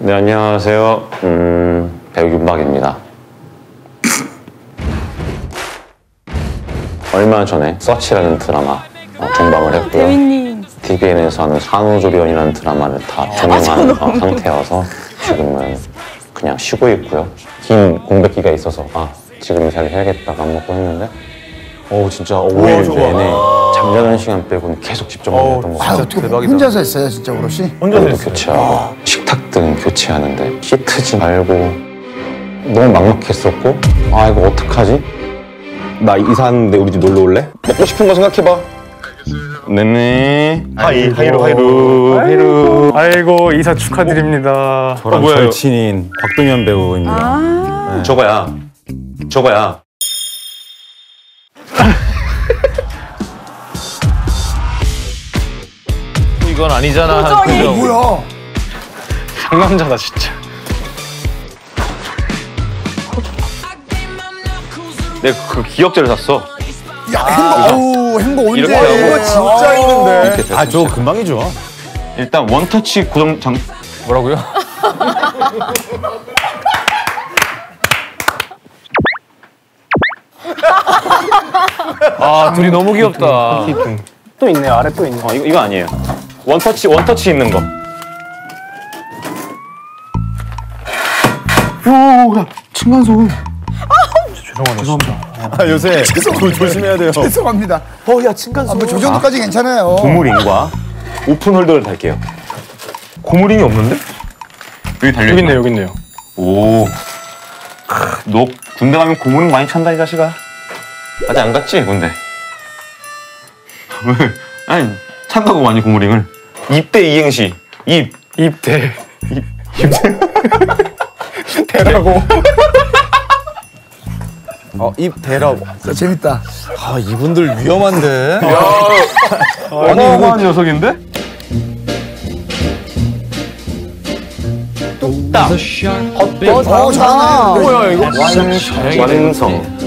네, 안녕하세요. 배우 윤박입니다. 얼마 전에 서치라는 드라마 종방을 했고요. 대위님. TVN에서 하는 산후조리원이라는 드라마를 다 종영한 상태여서 지금은 그냥 쉬고 있고요. 긴 공백기가 있어서 지금 잘 해야겠다 맘먹고 했는데 진짜 5일 내내 잠자는 시간 빼고는 계속 집중을 했던 것 같아요. 어떻게 대박이다. 혼자서 했어요, 진짜 오롯이? 혼자서 교체하고 식탁등 교체하는데 시트지 말고 너무 막막했었고 이거 어떡하지? 나 이사하는데 우리 집 놀러 올래? 먹고 싶은 거 생각해봐. 네네. 하이루. 아이고 이사 축하드립니다. 저랑 절친인 곽동현 배우입니다. 네. 저거야. 이건 아니잖아. 뭐야? 상남자다 진짜. 내가 그 기억제를 샀어. 야, 행거 언제? 이렇게 하고. 이거 진짜 힘든데. 저거 금방이죠. 일단 원터치 고정 장. 뭐라고요? 둘이 너무 귀엽다. 또 있네요. 아래 또 있네. 이거 아니에요. 원터치 있는 거. 층간소음. 죄송합니다. 요새 조심해야 돼요. 죄송합니다. 야 층간소음. 뭐 저 정도까지 괜찮아요. 고무링과 오픈 홀더를 달게요. 고무링이 없는데? 여기 달려있나? 여기 있네요. 오. 너 군대 가면 고무링 많이 찬다 이 자식아. 아직 안 갔지 군대? 왜? 아니 찬다고 많이 고무링을. 입대 이행시. 입대. 대라고. 입대라고. 재밌다. 이분들 위험한데. 어마어마한 녀석인데? 잘하네. 뭐야 이거? 완성.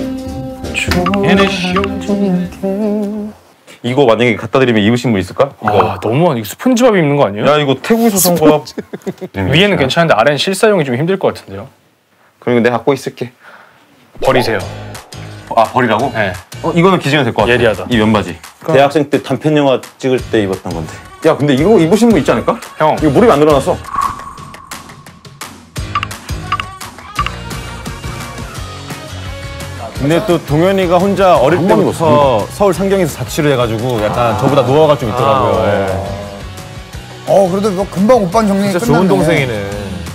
이거 만약에 갖다 드리면 입으신 분 있을까? 이거. 너무 이거 스펀지밥 입는 거 아니에요? 야 이거 태국에서 산 거야. 위에는 괜찮은데 아래는 실사용이 좀 힘들 것 같은데요. 그리고 내가 갖고 있을게. 버리세요. 버리라고? 네. 이거는 기증이 될 것 같아. 예리하다. 이 면바지. 대학생 때 단편 영화 찍을 때 입었던 건데. 야 근데 이거 입으신 분 있지 않을까? 형. 이거 무릎이 안 늘어났어. 근데 또 동현이가 혼자 어릴 때부터 서울 상경에서 자취를 해가지고 약간 저보다 노하우가 좀 있더라고요. 예. 그래도 뭐 금방 오빠 정리가 끝났네. 좋은 동생이네.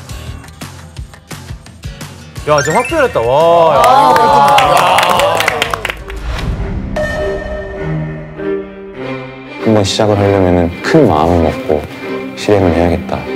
야, 진짜 확 변했다. 와. 한번 시작을 하려면 큰 마음을 먹고 실행을 해야겠다.